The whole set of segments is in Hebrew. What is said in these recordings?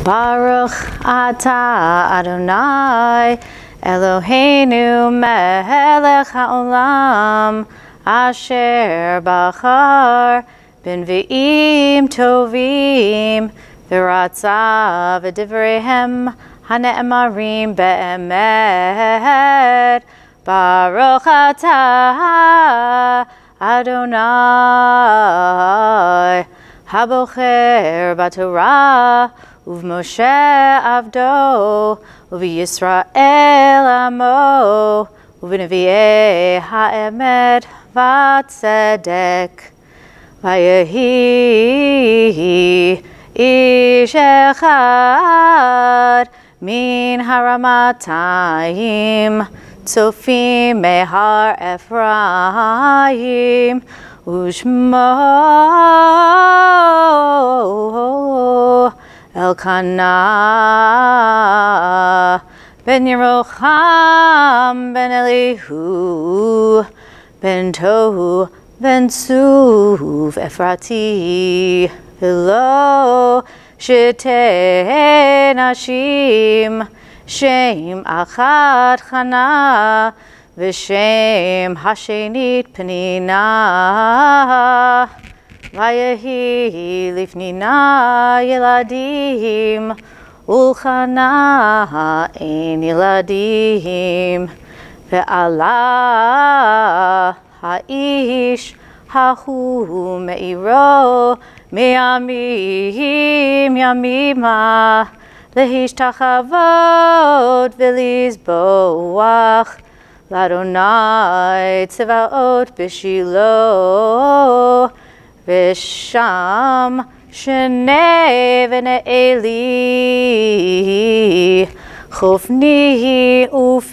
Baruch atah Adonai Eloheinu melech haolam asher bachar b'nvi'im tovim v'ratza v'divreihem hane'emarim be'emet. Baruch atah Adonai habocher b'torah uv'Moshe avdo uv'Yisrael amo uv'nevi'ei ha'emet v'tzedek. Vayehi ish echad min haramatayim tzofim mehar Ephraim ushmo Elkanah ben Yerocham ben Elihu ben Tohu ben Suv Ephrati v'lo shetei nashim shem achad Chana v'shem hashenit Penina. Vayehi lifnina yeladim ulchana ein yeladim ve'ala ha'ish hahu me'iro me'amim yamima lehishtachavot v'lizboach l'Adonai tzevaot b'shilo V'sham shenei v'ne'eli chofni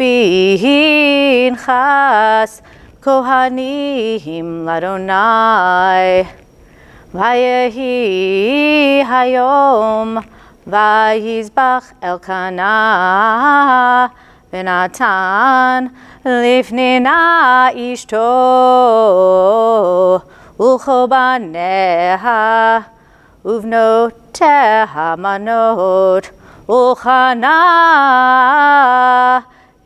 u'finchas kohanim l'Adonai. Vayehi hayom vayizbach Elkanah v'natan lifnina ishto Ulchobaneha uvnoteha manot ulchana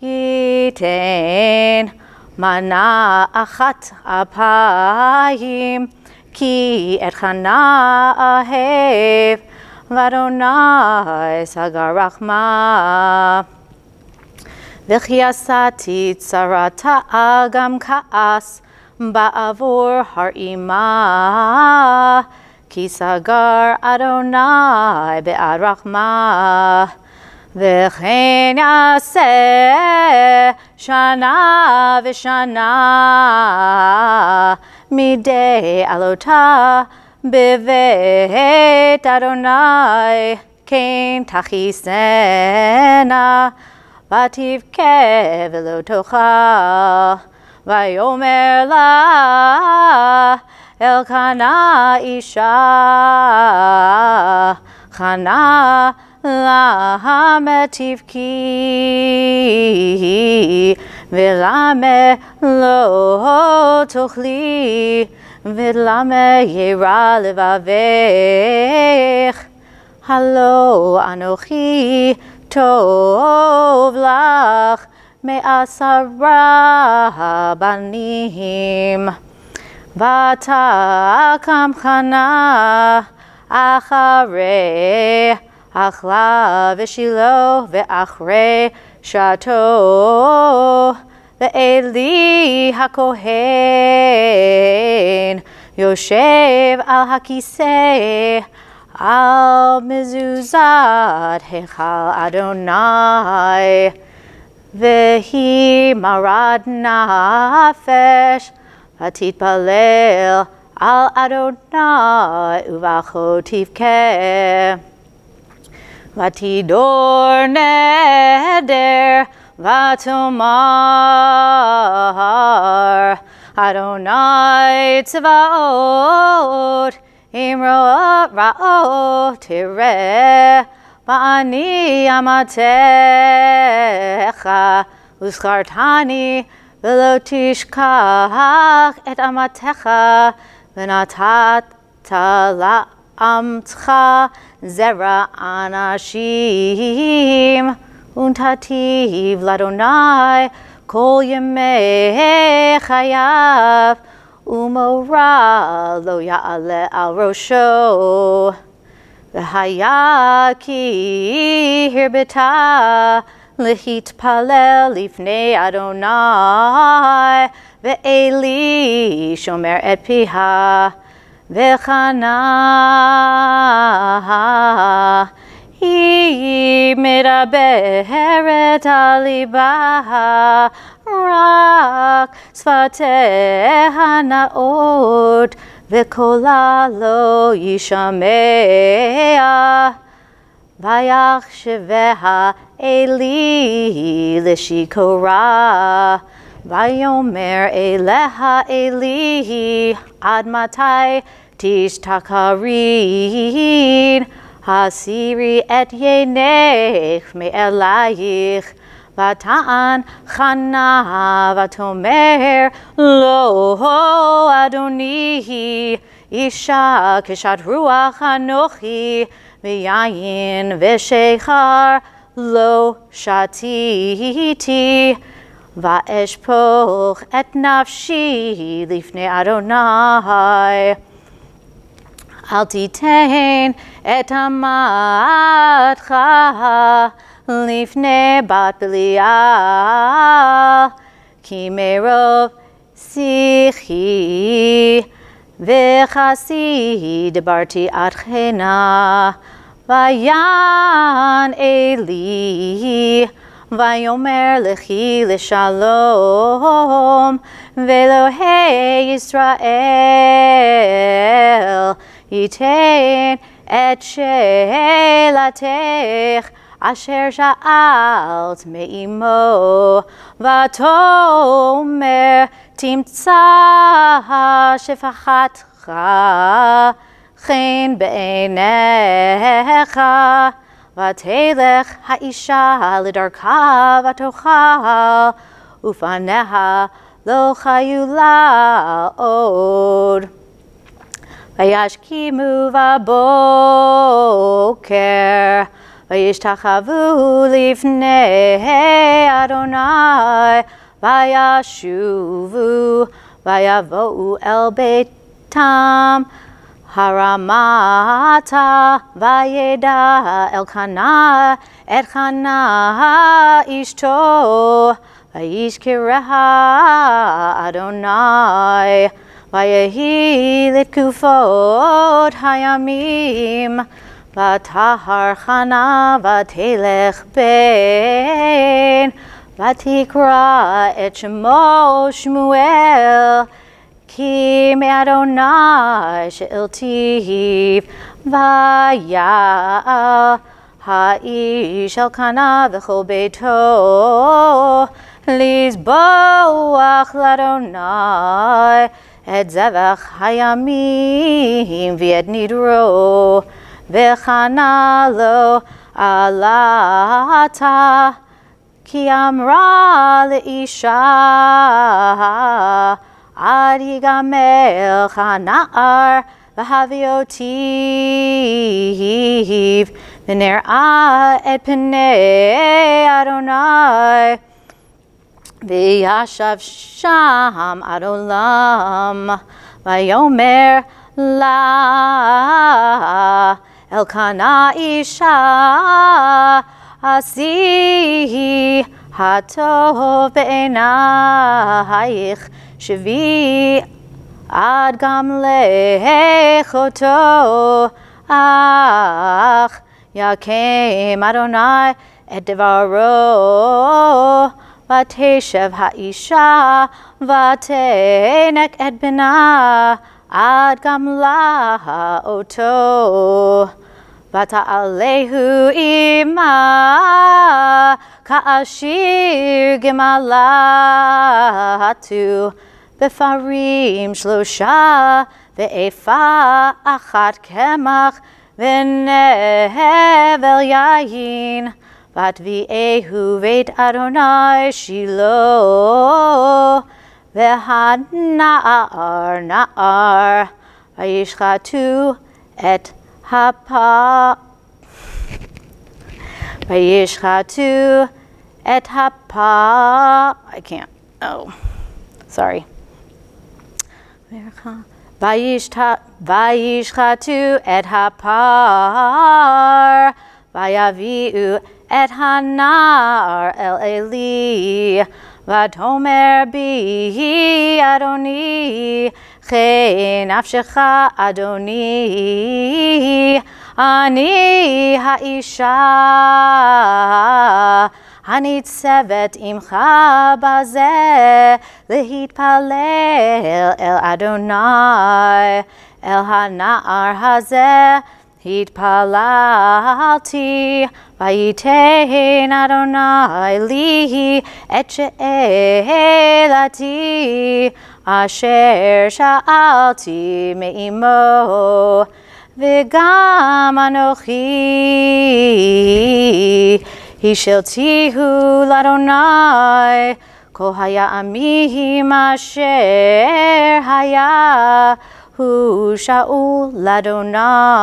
yitein mana achat apayim ki et chana ahev l'Adonai sagar rachma v'chiasati tzarata agam kaas Ba'avor har ima ki sagar Adonai be'ad rachma v'chein yaseh shana v'shana midei alota b'veit Adonai kein tachisena v'tivkeh v'lo tochal. Vayomer la Elkanah isha Chana lahamet tivki v'lame lo tochli v'lame yera levavech halo anochi tov lach me'asara banim v'takam Chana acharei achla v'shilo ve'achrei shato ve'eli hakohen yoshev al hakisei al mezuzat hechal Adonai Vehi marad nafesh vatitpalel al Adonai uvacho tivkeh vatidor neder vatomar Adonai tzvaot imro ra'ot tireh Ba'ani amatecha uschartani v'lo tishkach et amatecha v'natata amtcha zera anashim untativ ladonai kol yemei chayav umora lo ya'ale al rosho v'hayaki hirbita lehit palel lifnei Adonai ve'eli shomer et piha ve'chana hi medaberet alibaha rak sfateha naot ve'kola lo yishamea vayachsheveha Eli lishikora vayomer eleha Eli ad matai tishtakarin hasiri et yenech me'elayich vatan chana vatomer lo adonihi isha keshat ruach anochi v'yayin v'shechar lo shatiti va'eshpoch et nafshi lifnei Adonai al titein et amatcha lifnei bat Belial ki merov sichi v'chasi debarti adchena Vayan Eli, Vayomer lechi leshalom, Velohei Yisrael, Yitain et shelatech, Asher sha'alt me'imo, Vatomer timtza shefachatcha, chen be'einecha v'telech ha'isha lidarka v'tochal ufaneha lo chayu la'od vayashkimu v'boker vayishtachavu lifnei Adonai vayashuvu vayavo'u el beitam Haramata vayeda Elkanah et Chana ishto vayishkireha Adonai vayehi litkufot hayamim vatahar Chana vatelech bein vatikra et shemo Shmuel Ki me'Adonai she'iltiv vaya ha'ish Elkanah v'chol beito lizboach l'Adonai et zevach hayamim v'et nidro v'chana lo alata ki amra le'isha Ad yigamel chana'ar v'haviotiv v'ner'a et pnei Adonai v'yashav sham ad olam v'yomer la Elkanah isha asi hatov be'enayich Shvi ad gam lechoto ach yakem Adonai et devaro vateshev ha'isha vatenek et bena ad gam la'oto vata'alehu ima ka'ashir gemalatu Befarim shlosha ve'efa achat kemach ve'nevel yayin vatvi'ehu veit Adonai Shilo ve'hana'ar na'ar vayishchatu et hapa. Vayishchatu et hapa. I can't. Oh, sorry. Vayishchatu et hapar. Vayaviu et hanar el Eli. Vatomer bi Adoni. Che nafshecha Adoni. Ani ha'isha. הניצבת עמך בזה להתפלל אל אדוני, אל הנער הזה התפללתי, וייתן אדוני לי את שאלתי, אשר שאלתי מאמו, וגם אנוכי השלתיהו לאדוני, כל הימים אשר היה הוא שאול לאדוני,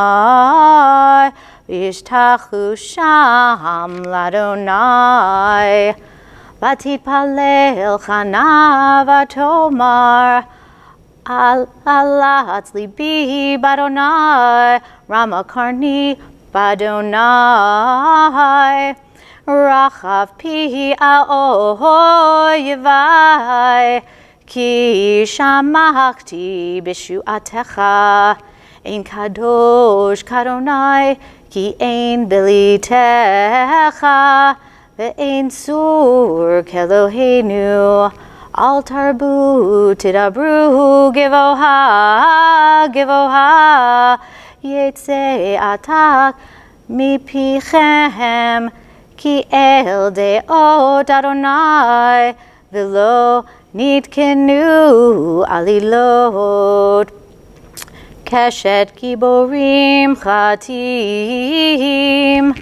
וישתחו שם לאדוני. ותתפלל חנה ותאמר, הלץ ליבי באדוני, רמה קרני באדוני. רחב פי על אויבי, כי שמחתי בשועתך. אין קדוש כאדוני, כי אין בליתך, ואין צור כאלוהינו. אל תרבו תדברו גבוהה גבוהה, יצא עתק מפיכם, כי אל דעות אדוני, ולא נתקנו עלילות. קשת גיבורים חטאים,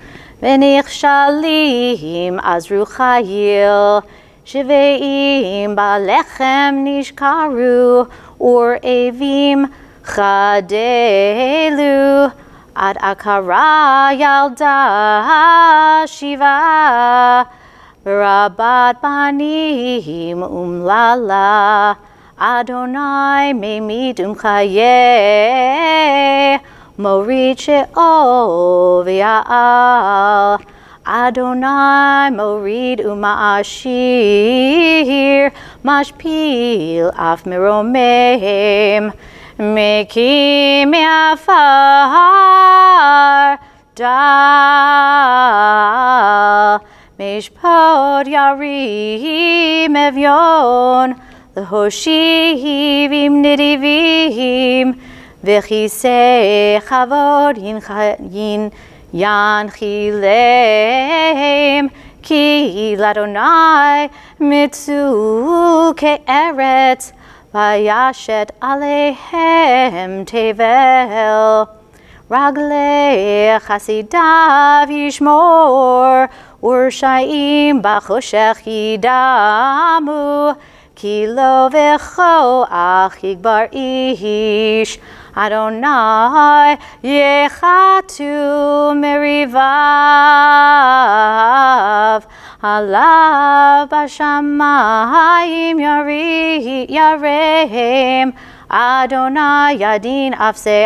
ונכשלים עזרו חיל. שבעים בלחם נשכרו, ורעבים חדלו. עד עקרה ילדה שיבה, ורבת בנים אומללה. אדוני ממית ומחיה, מוריד שאול ויעל. אדוני מוריד ומעשיר, משפיל אף מרומם. מקים מעפר דל, משפט ירים אביון, להושיב עם נדיבים, וכיסא כבוד ינחילם. כי לאדוני מצאו כארץ, וישת עליהם תבל. רגלי חסידיו ישמור, ורשעים בחושך ידמו. כי לא וכוח יגבר איש, אדוני יחתו מריביו. עליו בשמיים ירם, אדוני ידין אפסי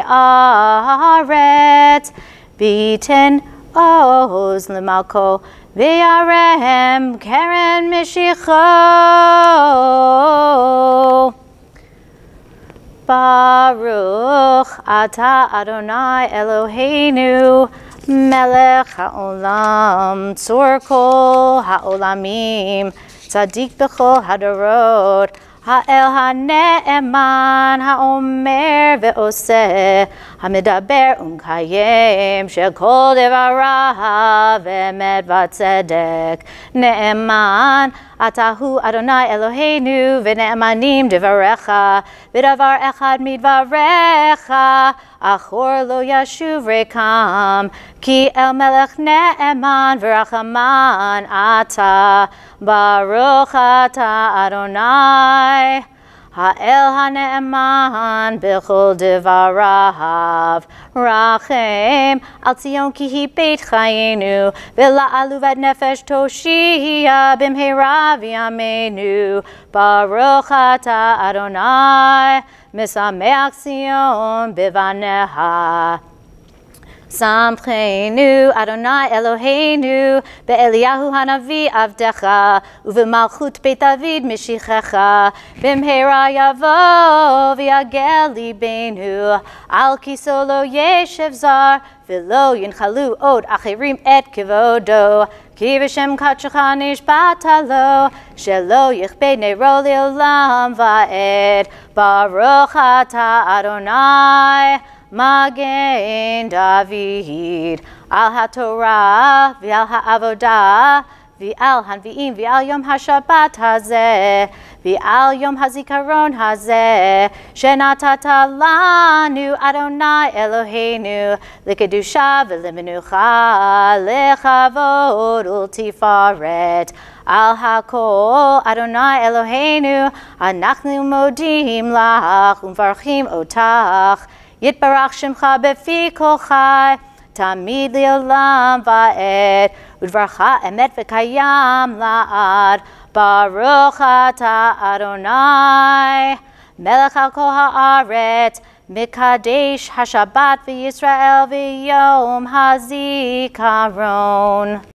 ארץ. וייתן עוז למלכו, וירם קרן משיחו. ברוך אתה אדוני אלוהינו, מלך העולם, צור כל העולמים, צדיק בכל הדורות. האל הנאמן, האומר ועושה, המדבר ומקיים, שכל דבריו אמת וצדק. נאמן אתה הוא אדוני אלוהינו, ונאמנים דבריך, ודבר אחד מדבריך אחור לא ישוב ריקם. כי אל מלך נאמן ורחמן אתה, ברוך אתה אדוני. Ha'el ha'ne'eman b'chol devarav. Rachem al Tzion ki hi beit chayenu. V'la'alu vat nefesh toshia b'mheira v'yameinu. Baruch ata Adonai mesameach Tzion b'vaneha. Samchenu Adonai Eloheinu be'Eliyahu hanavi avdecha uvemalchut Beit David mishichecha b'mheira yavo v'yagel libenu al kiso lo yeshev zar v'lo yinchalu od achirim et kivodo ki v'shem katshecha nishbata lo shelo yichbed neiro le'olam va'ed Baruch ata Adonai Magen David al Haftorah v'al ha'avodah v'al hanvi'im v'al yom ha'shabbat hazeh v'al yom hazikaron hazeh shenatata lanu Adonai Eloheinu l'kedusha v'lemenucha lechavod ultifaret al hakol Adonai Eloheinu anachnu modim lach umvarchim otach Yitbarach Shemcha befi kol chai, tamid li'olam va'ed, udvarcha emet v'kayam la'ad, Baruch ata Adonai, melech al kol ha'aretz, mikadesh hashabat v'Yisrael v'yom hazikaron.